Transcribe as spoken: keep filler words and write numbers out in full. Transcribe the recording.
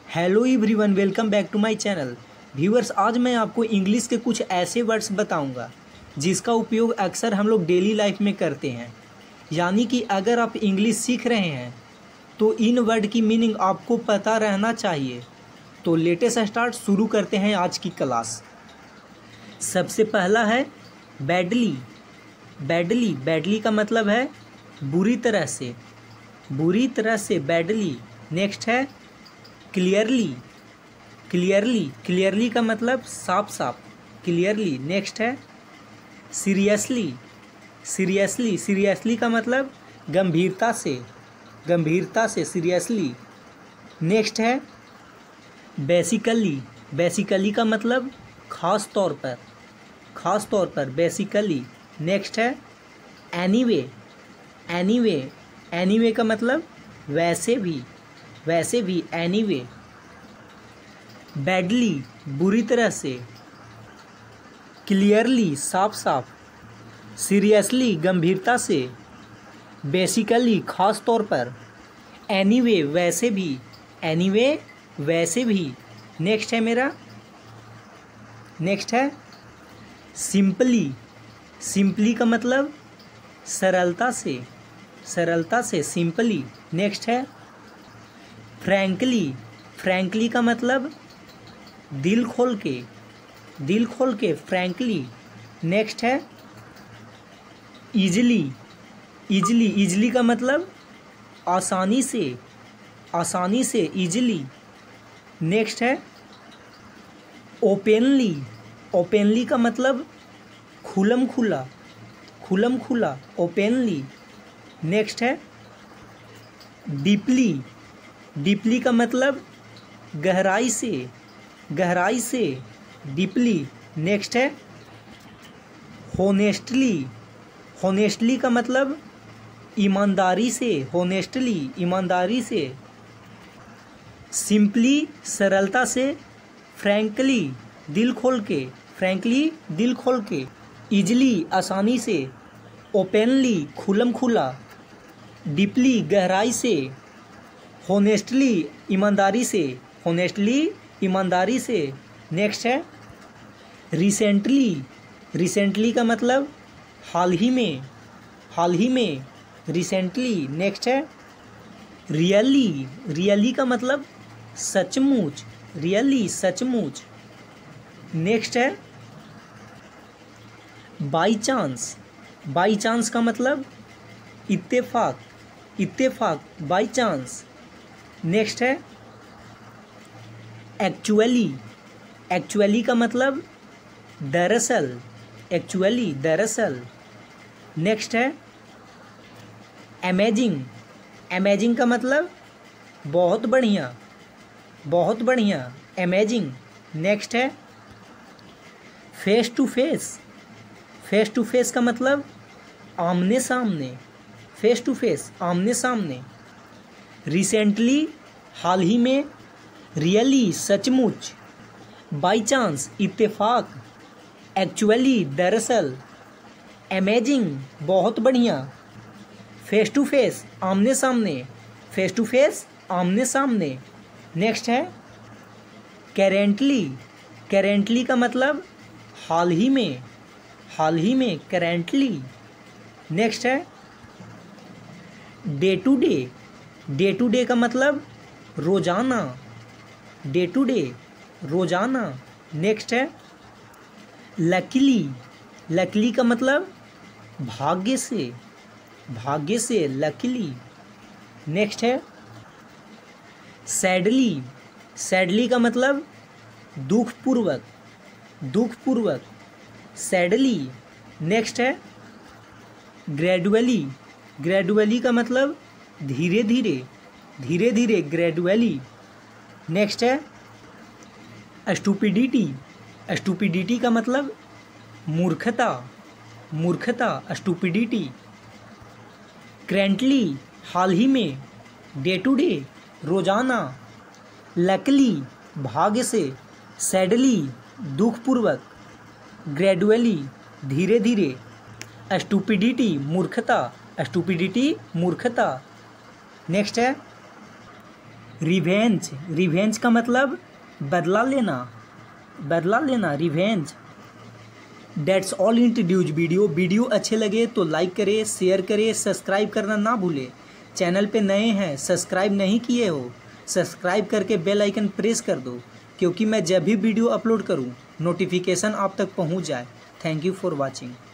Hello everyone, welcome back to my channel. Viewers, आज मैं आपको इंग्लिश के कुछ ऐसे वर्ड्स बताऊंगा जिसका उपयोग अक्सर हम लोग डेली लाइफ में करते हैं। यानी कि अगर आप इंग्लिश सीख रहे हैं तो इन वर्ड की मीनिंग आपको पता रहना चाहिए। तो लेटेस्ट स्टार्ट शुरू करते हैं आज की क्लास। सबसे पहला है बैडली। बैडली बैडली का मतलब है बुरी तरह से, बुरी तरह से बैडली। नेक्स्ट है क्लियरली। क्लियरली क्लियरली का मतलब साफ साफ, क्लियरली। नेक्स्ट है सीरियसली। सीरियसली सीरियसली का मतलब गंभीरता से, गंभीरता से, सीरियसली। नेक्स्ट है बेसिकली। बेसिकली का मतलब खास तौर पर, खास तौर पर, बेसिकली। नेक्स्ट है एनीवे। एनीवे एनीवे का मतलब वैसे भी, वैसे भी, एनीवे। बैडली बुरी तरह से, क्लियरली साफ साफ, सीरियसली गंभीरता से, बेसिकली खास तौर पर, एनीवे वैसे भी, एनीवे वैसे भी। नेक्स्ट है मेरा, नेक्स्ट है सिंपली। सिंपली का मतलब सरलता से, सरलता से, सिंपली। नेक्स्ट है फ्रैंकली। फ्रैंकली का मतलब दिल खोल के, दिल खोल के, फ्रैंकली। नेक्स्ट है ईजली। ईजली ईजली का मतलब आसानी से, आसानी से, ईजली। नेक्स्ट है ओपनली। ओपनली का मतलब खुलम खुला, खुलम खुला, ओपनली। नेक्स्ट है डीपली। डीपली का मतलब गहराई से, गहराई से, डीपली। नेक्स्ट है होनेस्टली। होनेस्टली का मतलब ईमानदारी से, होनेस्टली, ईमानदारी से। सिंपली सरलता से, फ्रैंकली दिल खोल के, फ्रैंकली दिल खोल के, ईजली आसानी से, ओपनली खुलम खुला, डीपली गहराई से, होनेस्टली ईमानदारी से, होनेस्टली ईमानदारी से। नेक्स्ट है रिसेंटली। रिसेंटली का मतलब हाल ही में, हाल ही में, रिसेंटली। नेक्स्ट है रियली। रियली का मतलब सचमुच, रियली सचमुच। नेक्स्ट है बाई चांस। बाई चांस का मतलब इत्तेफाक, इत्तेफाक, बाई चांस। नेक्स्ट है एक्चुअली। एक्चुअली का मतलब दरअसल, एक्चुअली, दरअसल। नेक्स्ट है अमेजिंग। अमेजिंग का मतलब बहुत बढ़िया, बहुत बढ़िया, अमेजिंग। नेक्स्ट है face to face. Face to face का मतलब आमने सामने, फेस टू फेस, आमने सामने। रिसेंटली हाल ही में, रियली सचमुच, बाई चांस इत्तेफाक, एक्चुअली दरअसल, अमेजिंग बहुत बढ़िया, फेस टू फेस आमने सामने, फेस टू फेस आमने सामने। नेक्स्ट है करेंटली। करेंटली का मतलब हाल ही में, हाल ही में, करेंटली। नेक्स्ट है day to day. Day to day का मतलब रोजाना, डे टू डे, रोजाना। नेक्स्ट है लकीली। लकीली का मतलब भाग्य से, भाग्य से, लकीली। नेक्स्ट है सैडली। सैडली का मतलब दुखपूर्वक, दुखपूर्वक, सैडली। नेक्स्ट है ग्रेजुअली। ग्रेजुअली का मतलब धीरे धीरे, धीरे धीरे, ग्रेजुअली। नेक्स्ट है स्टूपिडिटी। स्टूपिडिटी का मतलब मूर्खता, मूर्खता, स्टूपिडिटी। करेंटली हाल ही में, डे टू डे रोजाना, लकली भाग्य से, सैडली दुखपूर्वक, ग्रेजुअली धीरे धीरे, स्टूपिडिटी मूर्खता, स्टूपिडिटी मूर्खता। नेक्स्ट है रिवेंज, रिवेंज का मतलब बदला लेना, बदला लेना, revenge. That's all introduce video. Video अच्छे लगे तो लाइक करें, शेयर करें, सब्सक्राइब करना ना भूलें। चैनल पे नए हैं, सब्सक्राइब नहीं किए हो, सब्सक्राइब करके बेल आइकन प्रेस कर दो, क्योंकि मैं जब भी वीडियो अपलोड करूं नोटिफिकेशन आप तक पहुंच जाए। Thank you for watching.